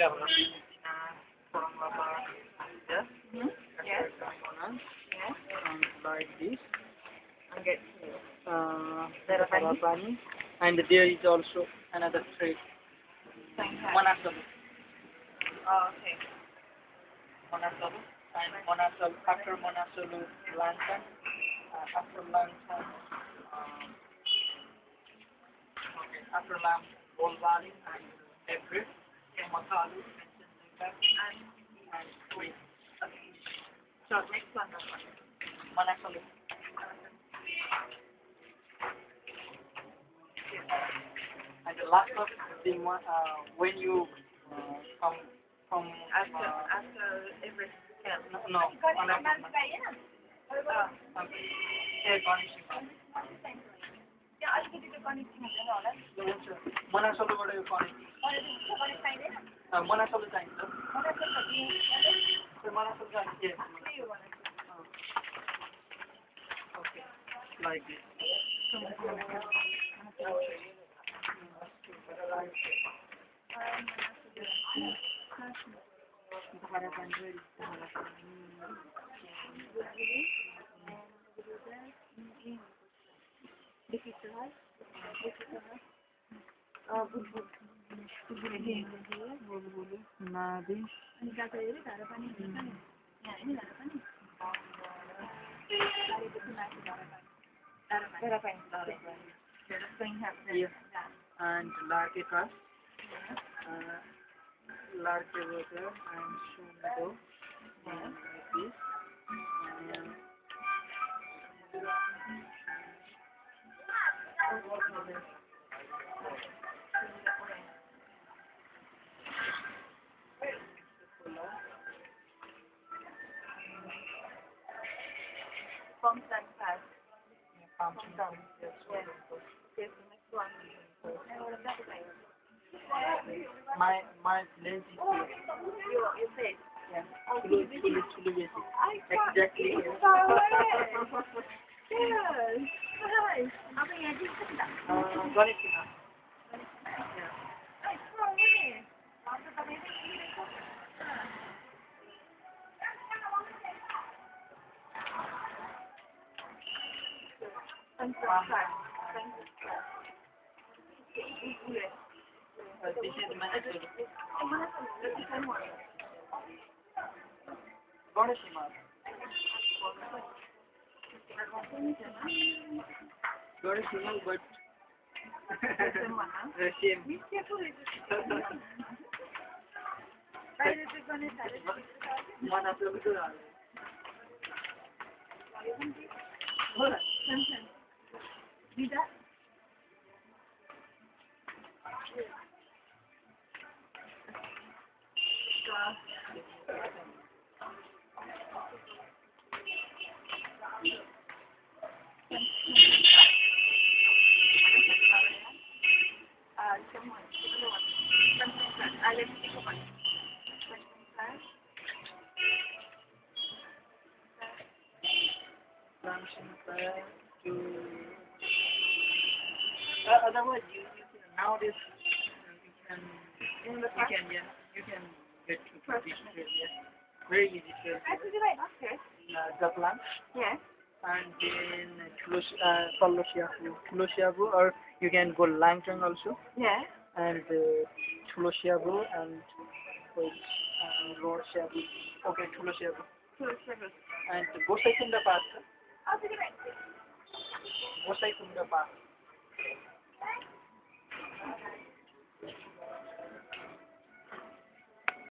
Yes. Yes. Yes. Like this. And get Sarapani. And there is also another tree. Monasalu. Oh, okay. Monasalu. And Monasalu. After Monasalu, lantern. After lantern. Okay. After lantern, Golbali and April. Makalu. And Queen. So next one. Monasalu. And the last of the when you come from After every camp. no मनासलुबाट यो connect Manaslu चाहिन्छ मनासलु चाहिन्छ okay like and Larkika, Larky water and Shumbo, and this. From Sunset. Yes. Yes. Yes, next one. My place is here. Your face. Yeah. Chulu basic. Exactly. It's far away. Yes. Nice. Apa yang ada kita? Ganesha. It's far away. Apa tak ada? This is Manasulu. Ganesha. Ganesha, but Russian. Manasulu to Tidak. Otherwise, you can nowadays you can get to this area very easy to Zaplan Yes. and then Tulosiabu or you can go Langtang also Yes. and Tulosiabu and Lord Shabu. Okay, Tulosiabu and Gosai Kunda Pass. Gosai Kunda Pass.